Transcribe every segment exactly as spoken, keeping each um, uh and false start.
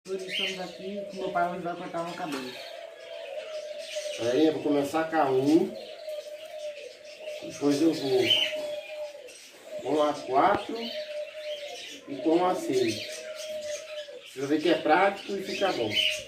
Por isso estamos aqui com meu pai, hoje vai cortar o meu cabelo. Aí eu vou começar com a um, depois eu vou com a quatro e com a seis. Você vê que é prático e fica bom.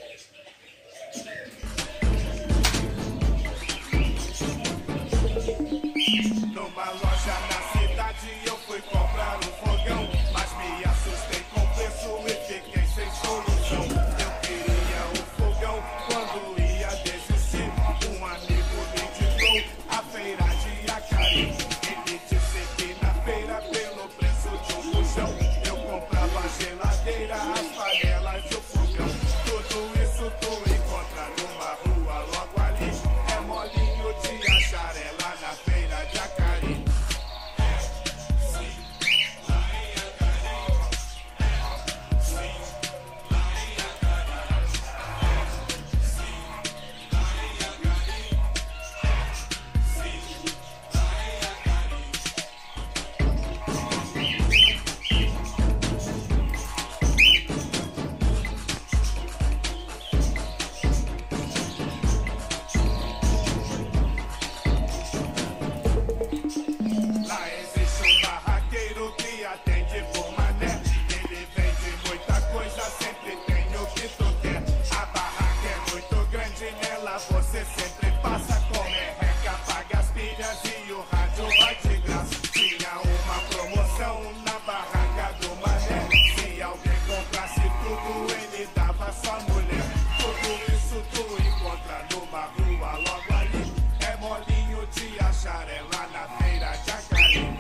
Numa loja na cidade eu fui comprar um fogão, mas me assustei com o preço e fiquei sem solução. Eu queria um fogão quando ia desistir. Um amigo me indicou a feira de Acari. Ele disse que na feira, pelo preço de um bujão, eu comprava a geladeira, as panelas e o fogão. Tudo isso tu encontra numa rua logo ali. É molinho de achar, é lá na feira de Acari. Lá existe um barraqueiro que atende por mané. Ele vende muita coisa, sempre tem o que tu quer. A barraca é muito grande, nela você sempre passa. Come reca, paga as pilhas e o rádio vai de graça. Tinha uma promoção na barraca do mané. Se alguém comprasse tudo, ele dava só mulher. Tudo isso tu encontra numa rua logo ali. É molinho de achar, é lá na feira de Acari.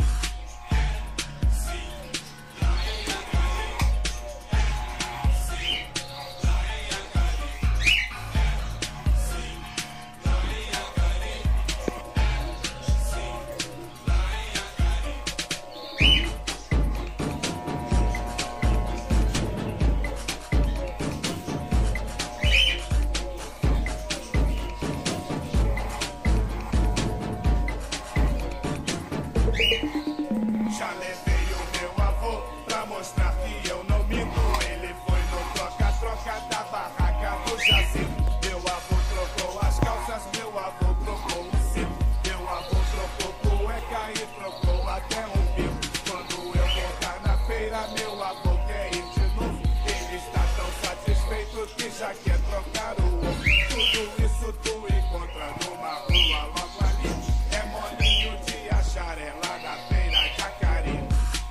Já levei o meu avô pra mostrar que eu não minto. Ele foi no troca-troca da barraca do Jacinto. Meu avô trocou as calças, meu avô trocou o cinto. Meu avô trocou cueca e trocou até um pinto. Quando eu voltar na feira, meu avô quer ir de novo. Ele está tão satisfeito que já quer trocar o ovo. Tudo isso tu encontra numa rua logo ali. É molinho de achar, é lá na feira de Acari.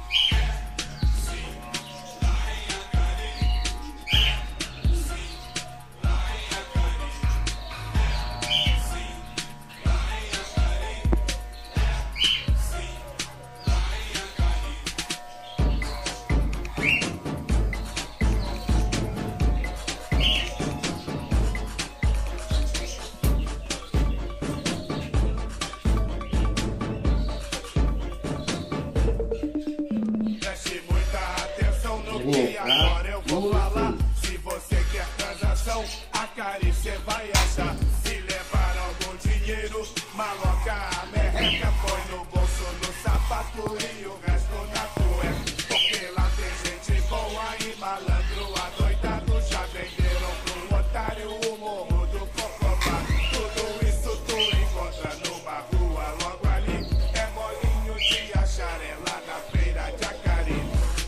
Preste muita atenção no que agora eu vou falar. Se você quer transação, Acari cê vai achar. Se levar algum dinheiro, maloca a merreca, põe no bolso, no sapato e o resto na cueca. Porque lá tem gente boa e malandro adoidado. Já venderam pro otário o morro do Cocobá. Tudo isso tu encontra numa rua logo ali. É molinho de achar, é lá na feira de Acari.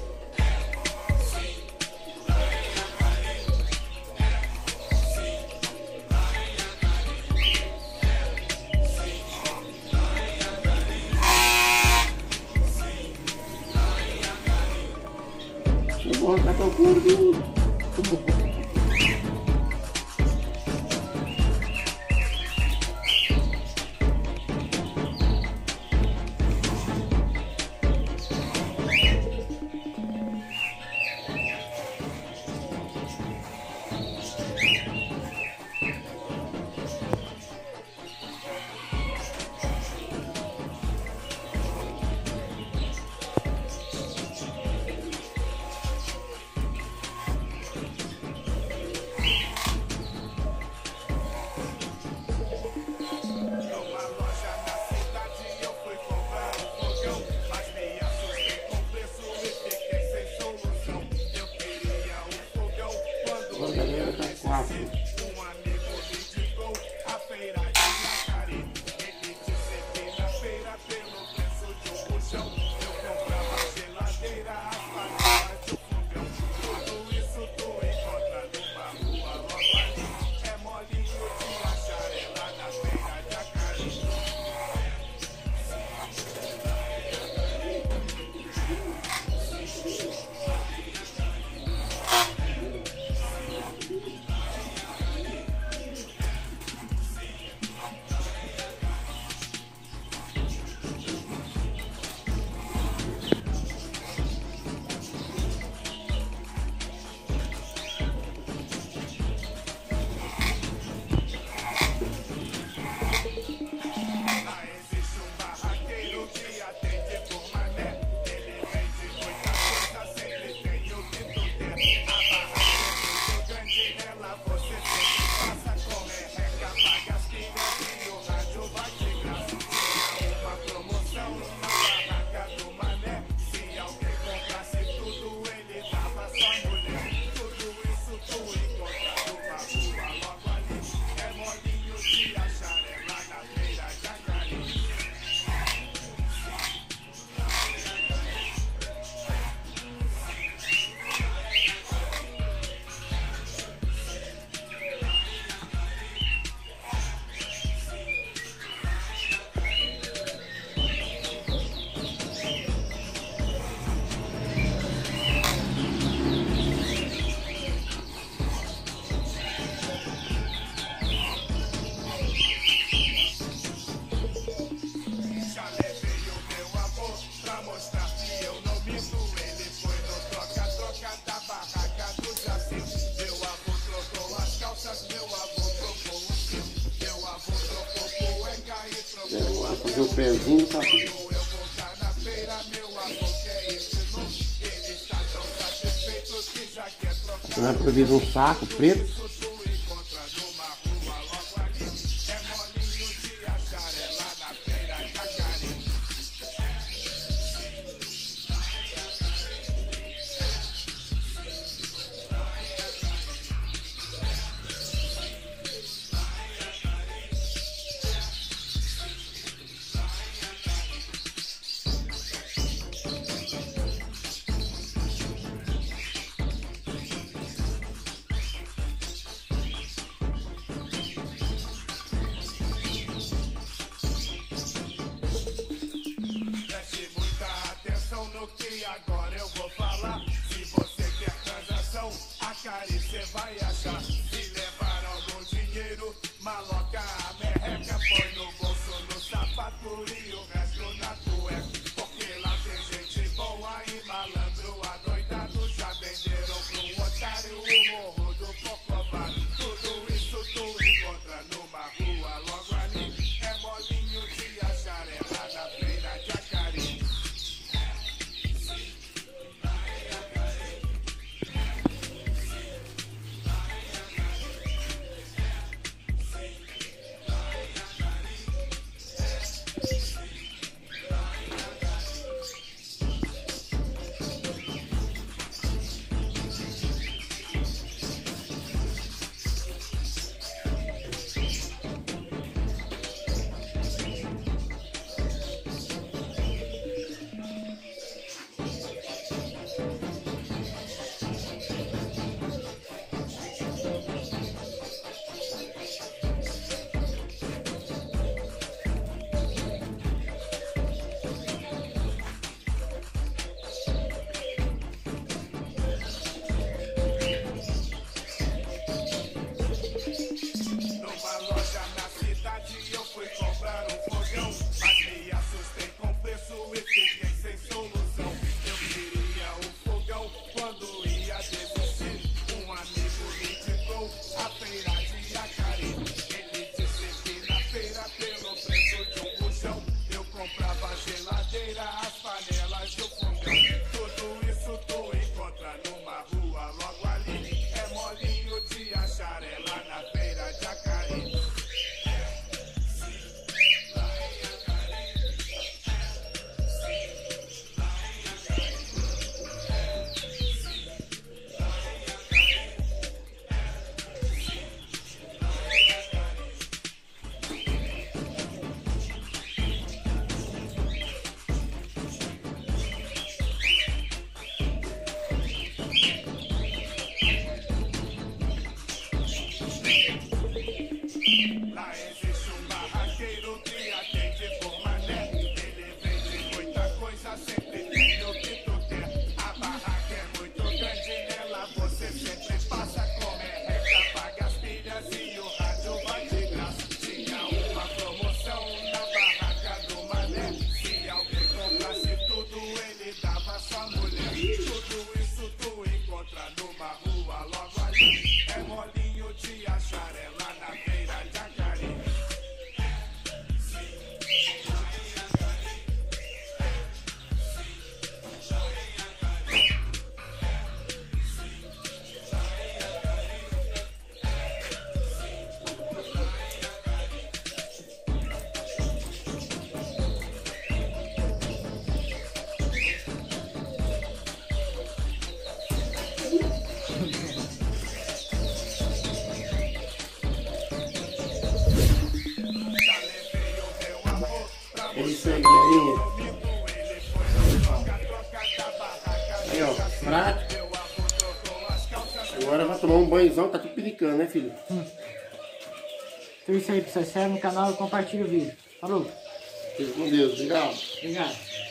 Eu vou arrancar teu corpo. Agora galera tá quatro. Um amigo me indicou a feira de Jacareí. Ele disse que na feira, pelo preço de um puxão, eu comprava geladeira, as panelas do fogão. Tudo isso tu encontra numa rua logo ali. É molinho de achar, é lá na feira de Jacareí. Lá existe um barraqueiro que atende por mané. Ele vende muita coisa, sempre tem o que tu quer. A barraca é muito grande, nela você sempre passa. Corre, reca, paga as pilhas e o rádio vai de graça. Tinha uma promoção na barraca do mané. Se alguém comprasse tudo, ele dava só mulher. Tudo isso tu encontra numa rua logo ali. É molinho de achar, é lá na feira de Jacareí. Já levei o meu avô pra mostrar que eu não minto. Ele foi no troca-troca da barraca do Jacinto. Meu avô trocou as calças, meu avô trocou o cinto. Meu avô trocou cueca e trocou a Vai fazer o pezinho, tá? Quando eu voltar na feira, meu avô quer esse novo. Ele está tão satisfeito que já quer trocar. Vai produzir um saco preto. Isso tu encontra numa rua logo ali. É molinho de achar, é lá na feira de Jacareí. Preste muita atenção no que agora eu vou falar. Se você quer transação, a Cari cê vai achar. Se levar algum dinheiro, maloca a merreca. Põe no bolso, no sapato e o resto na cueca. Porque lá tem gente boa e malandro adoidado. Já venderam pro otário o morro do Cocobá. Tudo isso tu encontra numa rua logo ali. É molinho de achar, é lá na feira de Jacareí. É isso aí, galerinha. Aí, ó, prático. Agora vai tomar um banhozão, tá tudo pinicando, né, filho? Hum. Então é isso aí, pessoal. Se inscreve no canal e compartilha o vídeo. Falou. Fica com Deus, obrigado. Obrigado.